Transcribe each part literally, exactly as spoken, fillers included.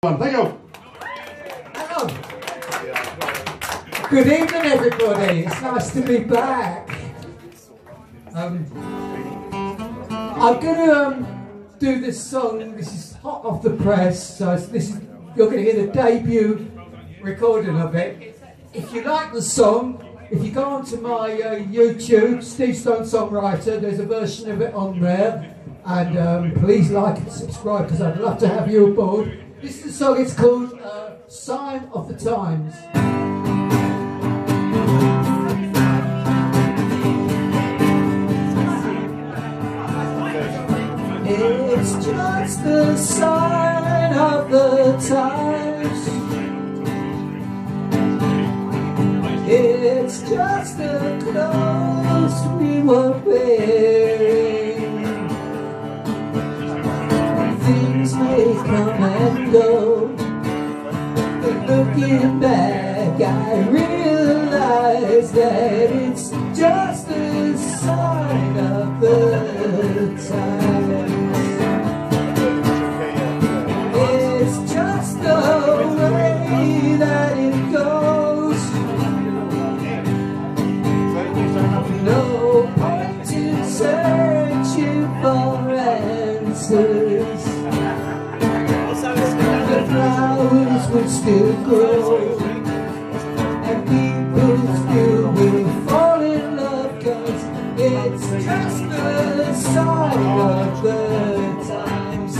Thank you. Hello. Good evening, everybody. It's nice to be back. Um, I'm going to um, do this song. This is hot off the press, so this is, you're going to hear the debut recording of it. If you like the song, if you go onto my uh, YouTube, Steve Stone Songwriter, there's a version of it on there. And um, please like and subscribe, because I'd love to have you aboard. This is a song, it's called uh, Sign of the Times. It's just the sign of the times. It's just the clothes we were wearing. Things may come and go, but looking back I realize that it's just a sign of the times. It's just the way that it goes. No point in searching for answers. The flowers will still grow, and people still will fall in love, 'cause it's just the sign of the times.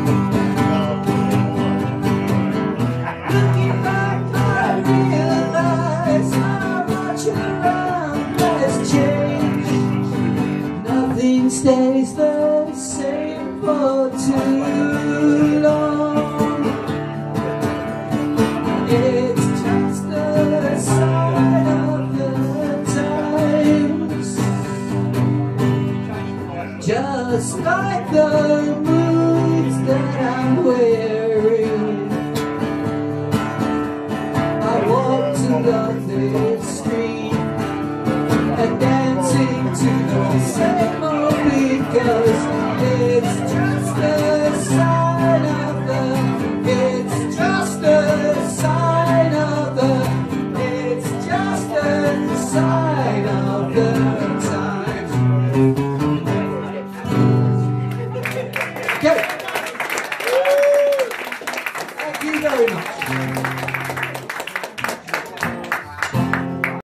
Looking back, I realize how much around has changed. Nothing stays the same for too long. It's just the sign of the times. Just like the moods that I'm wearing.